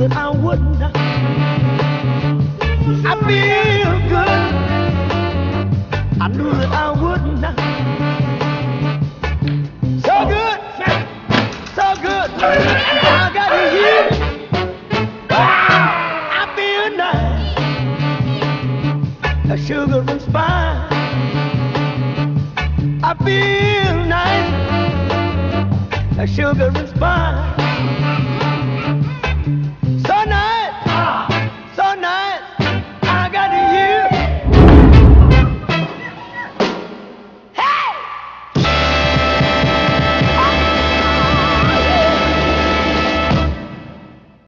that I wouldn't. I feel good. I knew that I wouldn't. So good, so good. I got you. I feel nice. A sugar and spice. I feel nice. A sugar and spice.